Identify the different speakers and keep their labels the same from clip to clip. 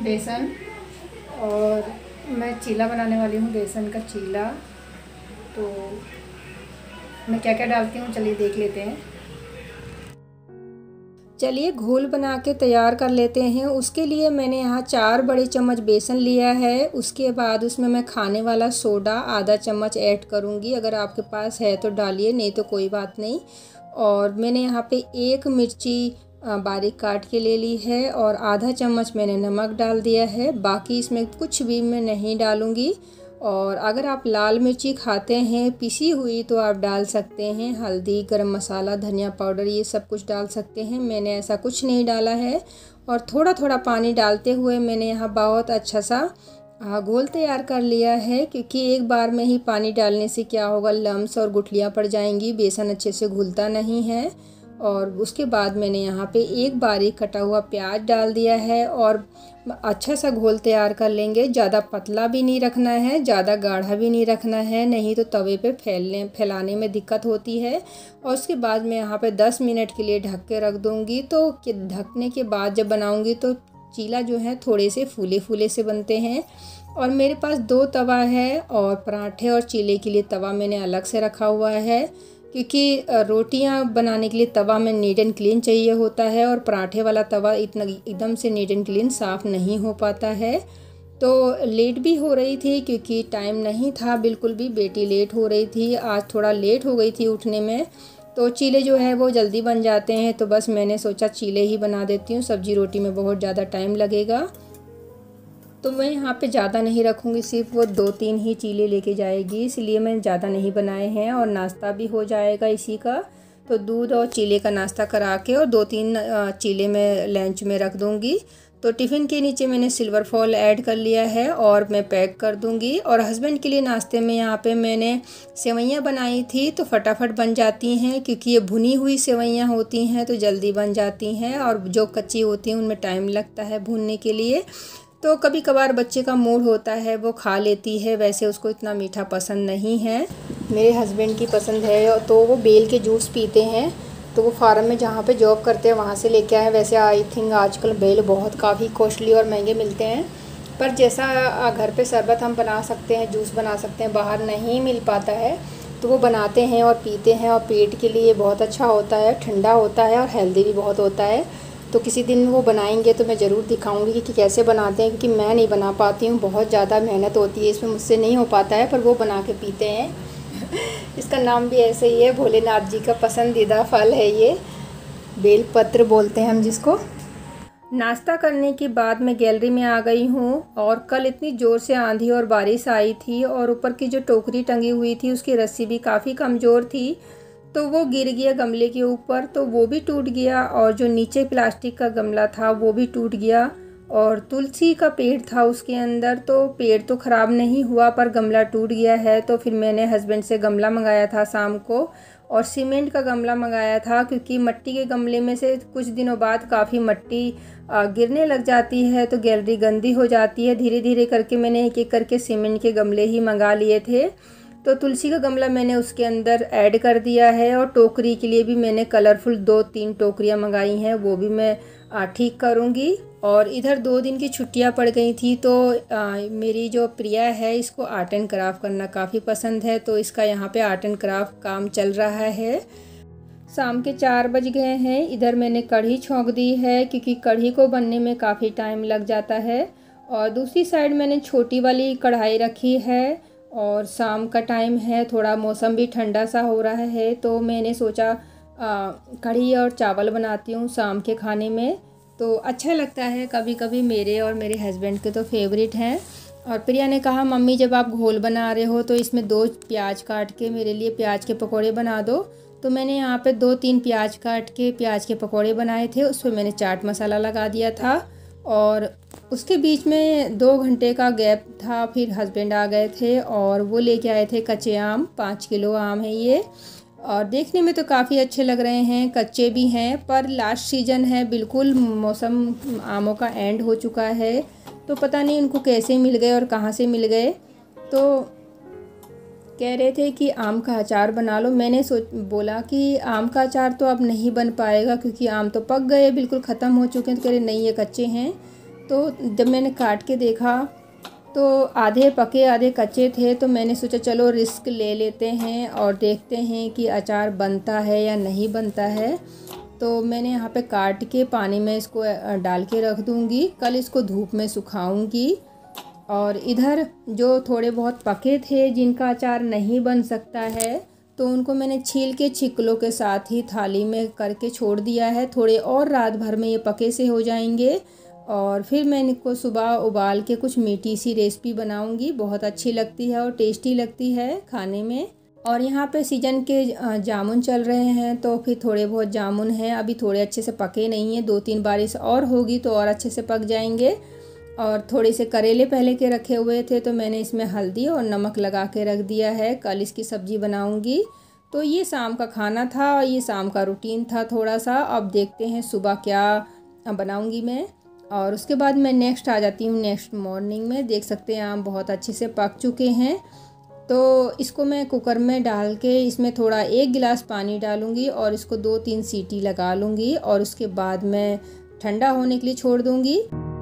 Speaker 1: बेसन और मैं चीला बनाने वाली हूँ, बेसन का चीला। तो मैं क्या क्या डालती हूँ चलिए देख लेते हैं। चलिए घोल बना के तैयार कर लेते हैं। उसके लिए मैंने यहाँ 4 बड़े चम्मच बेसन लिया है। उसके बाद उसमें मैं खाने वाला सोडा आधा चम्मच ऐड करूँगी। अगर आपके पास है तो डालिए, नहीं तो कोई बात नहीं। और मैंने यहाँ पे 1 मिर्ची बारीक काट के ले ली है और आधा चम्मच मैंने नमक डाल दिया है। बाकी इसमें कुछ भी मैं नहीं डालूँगी। और अगर आप लाल मिर्ची खाते हैं पिसी हुई तो आप डाल सकते हैं। हल्दी, गरम मसाला, धनिया पाउडर ये सब कुछ डाल सकते हैं। मैंने ऐसा कुछ नहीं डाला है। और थोड़ा थोड़ा पानी डालते हुए मैंने यहाँ बहुत अच्छा सा घोल तैयार कर लिया है, क्योंकि एक बार में ही पानी डालने से क्या होगा, लम्स और गुठलियाँ पड़ जाएंगी, बेसन अच्छे से घुलता नहीं है। और उसके बाद मैंने यहाँ पे 1 बारीक कटा हुआ प्याज डाल दिया है और अच्छा सा घोल तैयार कर लेंगे। ज़्यादा पतला भी नहीं रखना है, ज़्यादा गाढ़ा भी नहीं रखना है, नहीं तो तवे पे फैलाने में दिक्कत होती है। और उसके बाद मैं यहाँ पे 10 मिनट के लिए ढक के रख दूँगी। तो ढकने के बाद जब बनाऊँगी तो चीला जो है थोड़े से फूले फूले से बनते हैं। और मेरे पास 2 तवा है और पराठे और चीले के लिए तवा मैंने अलग से रखा हुआ है, क्योंकि रोटियां बनाने के लिए तवा में नीट एंड क्लीन चाहिए होता है और पराठे वाला तवा इतना एकदम से नीट एंड क्लीन साफ़ नहीं हो पाता है। तो लेट भी हो रही थी क्योंकि टाइम नहीं था बिल्कुल भी, बेटी लेट हो रही थी, आज थोड़ा लेट हो गई थी उठने में। तो चीले जो है वो जल्दी बन जाते हैं, तो बस मैंने सोचा चीले ही बना देती हूँ, सब्जी रोटी में बहुत ज़्यादा टाइम लगेगा। तो मैं यहाँ पे ज़्यादा नहीं रखूँगी, सिर्फ वो 2-3 ही चीले लेके जाएगी, इसलिए मैं ज़्यादा नहीं बनाए हैं। और नाश्ता भी हो जाएगा इसी का। तो दूध और चीले का नाश्ता करा के और 2-3 चीले मैं लंच में रख दूँगी। तो टिफ़िन के नीचे मैंने सिल्वर फॉल ऐड कर लिया है और मैं पैक कर दूँगी। और हस्बैंड के लिए नाश्ते में यहाँ पे मैंने सेवइयाँ बनाई थी, तो फटाफट बन जाती हैं, क्योंकि ये भुनी हुई सेवइयाँ होती हैं तो जल्दी बन जाती हैं। और जो कच्ची होती हैं उनमें टाइम लगता है भूनने के लिए। तो कभी कभार बच्चे का मूड होता है वो खा लेती है, वैसे उसको इतना मीठा पसंद नहीं है। मेरे हस्बैंड की पसंद है, तो वो बेल के जूस पीते हैं। तो वो फार्म में जहाँ पे जॉब करते हैं वहाँ से लेके आए। वैसे आई थिंक आजकल बेल बहुत काफ़ी कॉस्टली और महंगे मिलते हैं, पर जैसा घर पे शरबत हम बना सकते हैं, जूस बना सकते हैं, बाहर नहीं मिल पाता है, तो वो बनाते हैं और पीते हैं। और पेट के लिए बहुत अच्छा होता है, ठंडा होता है और हेल्दी भी बहुत होता है। तो किसी दिन वो बनाएंगे तो मैं ज़रूर दिखाऊंगी कि कैसे बनाते हैं, क्योंकि मैं नहीं बना पाती हूँ, बहुत ज़्यादा मेहनत होती है इसमें, मुझसे नहीं हो पाता है, पर वो बना के पीते हैं। इसका नाम भी ऐसे ही है, भोलेनाथ जी का पसंदीदा फल है ये, बेल पत्र बोलते हैं हम जिसको। नाश्ता करने के बाद मैं गैलरी में आ गई हूँ। और कल इतनी ज़ोर से आंधी और बारिश आई थी और ऊपर की जो टोकरी टंगी हुई थी उसकी रस्सी भी काफ़ी कमज़ोर थी, तो वो गिर गया गमले के ऊपर, तो वो भी टूट गया। और जो नीचे प्लास्टिक का गमला था वो भी टूट गया। और तुलसी का पेड़ था उसके अंदर, तो पेड़ तो ख़राब नहीं हुआ पर गमला टूट गया है। तो फिर मैंने हस्बैंड से गमला मंगाया था शाम को, और सीमेंट का गमला मंगाया था, क्योंकि मिट्टी के गमले में से कुछ दिनों बाद काफ़ी मिट्टी गिरने लग जाती है तो गैलरी गंदी हो जाती है। धीरे धीरे करके मैंने एक एक करके सीमेंट के गमले ही मंगा लिए थे। तो तुलसी का गमला मैंने उसके अंदर ऐड कर दिया है। और टोकरी के लिए भी मैंने कलरफुल 2-3 टोकरियाँ मंगाई हैं, वो भी मैं ठीक करूँगी। और इधर 2 दिन की छुट्टियाँ पड़ गई थी, तो मेरी जो प्रिया है इसको आर्ट एंड क्राफ्ट करना काफ़ी पसंद है, तो इसका यहाँ पे आर्ट एंड क्राफ्ट काम चल रहा है। शाम के 4 बज गए हैं। इधर मैंने कढ़ी छोंक दी है, क्योंकि कढ़ी को बनने में काफ़ी टाइम लग जाता है। और दूसरी साइड मैंने छोटी वाली कढ़ाई रखी है। और शाम का टाइम है, थोड़ा मौसम भी ठंडा सा हो रहा है, तो मैंने सोचा कढ़ी और चावल बनाती हूँ शाम के खाने में, तो अच्छा लगता है। कभी कभी मेरे और मेरे हस्बैंड के तो फेवरेट हैं। और प्रिया ने कहा मम्मी जब आप घोल बना रहे हो तो इसमें 2 प्याज काट के मेरे लिए प्याज के पकौड़े बना दो। तो मैंने यहाँ पे 2-3 प्याज काट के प्याज के पकौड़े बनाए थे, उस पर मैंने चाट मसाला लगा दिया था। और उसके बीच में 2 घंटे का गैप था, फिर हस्बैंड आ गए थे और वो लेके आए थे कच्चे आम, 5 किलो आम है ये। और देखने में तो काफ़ी अच्छे लग रहे हैं, कच्चे भी हैं, पर लास्ट सीज़न है, बिल्कुल मौसम आमों का एंड हो चुका है, तो पता नहीं उनको कैसे मिल गए और कहाँ से मिल गए। तो कह रहे थे कि आम का अचार बना लो। मैंने बोला कि आम का अचार तो अब नहीं बन पाएगा, क्योंकि आम तो पक गए, बिल्कुल ख़त्म हो चुके हैं। तो कह रहे नहीं ये कच्चे हैं। तो जब मैंने काट के देखा तो आधे पके आधे कच्चे थे, तो मैंने सोचा चलो रिस्क ले लेते हैं और देखते हैं कि अचार बनता है या नहीं बनता है। तो मैंने यहाँ पे काट के पानी में इसको डाल के रख दूँगी, कल इसको धूप में सुखाऊंगी। और इधर जो थोड़े बहुत पके थे जिनका अचार नहीं बन सकता है, तो उनको मैंने छील के छिकलों के साथ ही थाली में करके छोड़ दिया है। थोड़े और रात भर में ये पके से हो जाएंगे और फिर मैं इनको सुबह उबाल के कुछ मीठी सी रेसिपी बनाऊंगी। बहुत अच्छी लगती है और टेस्टी लगती है खाने में। और यहाँ पे सीजन के जामुन चल रहे हैं, तो फिर थोड़े बहुत जामुन हैं, अभी थोड़े अच्छे से पके नहीं हैं, 2-3 बारिश और होगी तो और अच्छे से पक जाएंगे। और थोड़े से करेले पहले के रखे हुए थे, तो मैंने इसमें हल्दी और नमक लगा के रख दिया है, कल इसकी सब्ज़ी बनाऊंगी। तो ये शाम का खाना था और ये शाम का रूटीन था थोड़ा सा। अब देखते हैं सुबह क्या बनाऊंगी मैं। और उसके बाद मैं नेक्स्ट आ जाती हूँ नेक्स्ट मॉर्निंग में। देख सकते हैं आम बहुत अच्छे से पक चुके हैं। तो इसको मैं कुकर में डाल के इसमें थोड़ा 1 गिलास पानी डालूँगी और इसको 2-3 सीटी लगा लूँगी और उसके बाद मैं ठंडा होने के लिए छोड़ दूँगी।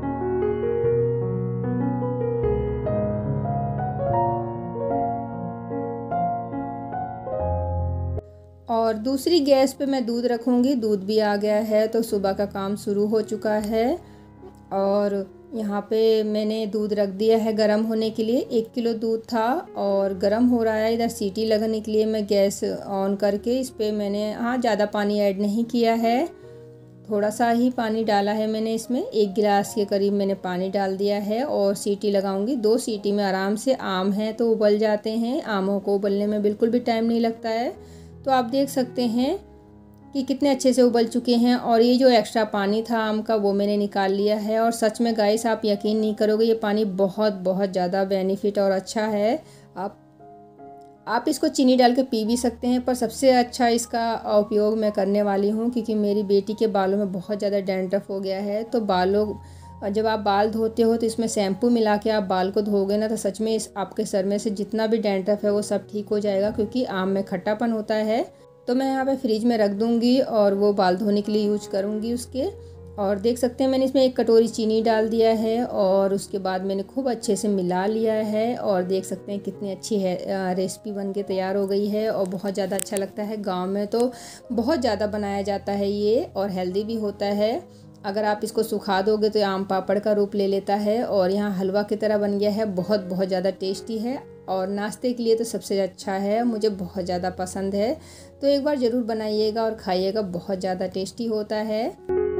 Speaker 1: और दूसरी गैस पे मैं दूध रखूँगी। दूध भी आ गया है, तो सुबह का काम शुरू हो चुका है। और यहाँ पे मैंने दूध रख दिया है गरम होने के लिए। 1 किलो दूध था और गरम हो रहा है। इधर सीटी लगने के लिए मैं गैस ऑन करके इस पर मैंने ज़्यादा पानी ऐड नहीं किया है, थोड़ा सा ही पानी डाला है मैंने इसमें। 1 गिलास के करीब मैंने पानी डाल दिया है और सीटी लगाऊंगी। 2 सीटी में आराम से, आम है तो उबल जाते हैं, आमों को उबलने में बिल्कुल भी टाइम नहीं लगता है। तो आप देख सकते हैं कि कितने अच्छे से उबल चुके हैं। और ये जो एक्स्ट्रा पानी था आम का वो मैंने निकाल लिया है। और सच में गाइस आप यकीन नहीं करोगे, ये पानी बहुत बहुत ज़्यादा बेनिफिट और अच्छा है। आप इसको चीनी डाल के पी भी सकते हैं, पर सबसे अच्छा इसका उपयोग मैं करने वाली हूँ क्योंकि मेरी बेटी के बालों में बहुत ज़्यादा डैंड्रफ हो गया है। तो जब आप बाल धोते हो तो इसमें शैम्पू मिला के आप बाल को धोगे ना, तो सच में आपके सर में से जितना भी डैंड्रफ है वो सब ठीक हो जाएगा, क्योंकि आम में खट्टापन होता है। तो मैं यहाँ पे फ्रिज में रख दूँगी और वो बाल धोने के लिए यूज करूँगी उसके। और देख सकते हैं मैंने इसमें 1 कटोरी चीनी डाल दिया है और उसके बाद मैंने खूब अच्छे से मिला लिया है। और देख सकते हैं कितनी अच्छी है रेसिपी बन के तैयार हो गई है और बहुत ज़्यादा अच्छा लगता है। गांव में तो बहुत ज़्यादा बनाया जाता है ये और हेल्दी भी होता है। अगर आप इसको सुखा दोगे तो आम पापड़ का रूप ले लेता है और यहाँ हलवा की तरह बन गया है। बहुत बहुत ज़्यादा टेस्टी है और नाश्ते के लिए तो सबसे अच्छा है, मुझे बहुत ज़्यादा पसंद है। तो एक बार ज़रूर बनाइएगा और खाइएगा, बहुत ज़्यादा टेस्टी होता है।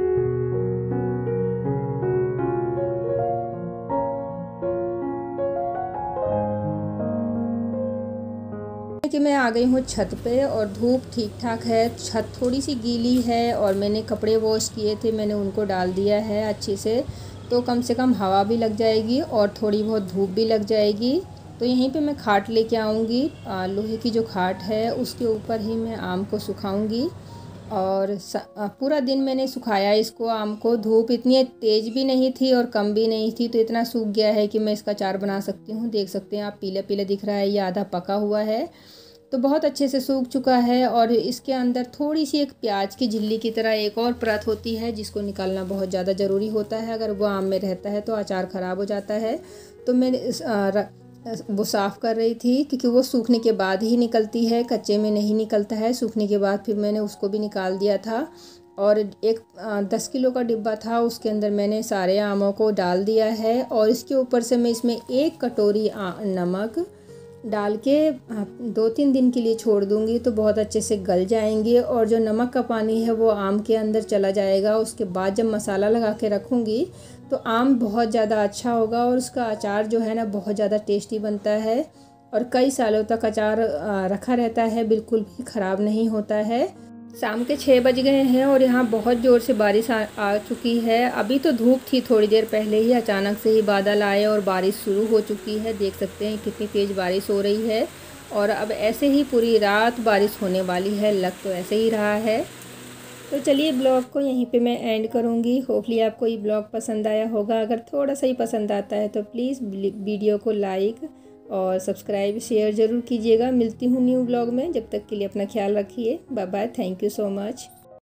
Speaker 1: कि मैं आ गई हूँ छत पे और धूप ठीक ठाक है, छत थोड़ी सी गीली है और मैंने कपड़े वॉश किए थे, मैंने उनको डाल दिया है अच्छे से। तो कम से कम हवा भी लग जाएगी और थोड़ी बहुत धूप भी लग जाएगी। तो यहीं पे मैं खाट लेके आऊँगी, लोहे की जो खाट है उसके ऊपर ही मैं आम को सुखाऊँगी। और पूरा दिन मैंने सुखाया इसको, आम को। धूप इतनी तेज़ भी नहीं थी और कम भी नहीं थी, तो इतना सूख गया है कि मैं इसका अचार बना सकती हूँ। देख सकते हैं आप, पीला पीला दिख रहा है, ये आधा पका हुआ है, तो बहुत अच्छे से सूख चुका है। और इसके अंदर थोड़ी सी एक प्याज की झिल्ली की तरह एक और परत होती है जिसको निकालना बहुत ज़्यादा ज़रूरी होता है। अगर वो आम में रहता है तो अचार ख़राब हो जाता है। तो मैं वो साफ़ कर रही थी क्योंकि वो सूखने के बाद ही निकलती है, कच्चे में नहीं निकलता है। सूखने के बाद फिर मैंने उसको भी निकाल दिया था। और एक 10 किलो का डिब्बा था, उसके अंदर मैंने सारे आमों को डाल दिया है। और इसके ऊपर से मैं इसमें 1 कटोरी नमक डाल के 2-3 दिन के लिए छोड़ दूँगी, तो बहुत अच्छे से गल जाएंगे और जो नमक का पानी है वो आम के अंदर चला जाएगा। उसके बाद जब मसाला लगा के रखूँगी तो आम बहुत ज़्यादा अच्छा होगा और उसका अचार जो है ना बहुत ज़्यादा टेस्टी बनता है और कई सालों तक अचार रखा रहता है, बिल्कुल भी ख़राब नहीं होता है। शाम के 6 बज गए हैं और यहाँ बहुत ज़ोर से बारिश आ चुकी है। अभी तो धूप थी, थोड़ी देर पहले ही अचानक से ही बादल आए और बारिश शुरू हो चुकी है। देख सकते हैं कितनी तेज़ बारिश हो रही है और अब ऐसे ही पूरी रात बारिश होने वाली है, लग तो ऐसे ही रहा है। तो चलिए ब्लॉग को यहीं पे मैं एंड करूँगी। होपफुली आपको ये ब्लॉग पसंद आया होगा। अगर थोड़ा सा ही पसंद आता है तो प्लीज़ वीडियो को लाइक और सब्सक्राइब शेयर ज़रूर कीजिएगा। मिलती हूँ न्यू ब्लॉग में, जब तक के लिए अपना ख्याल रखिए। Bye bye, thank you so much.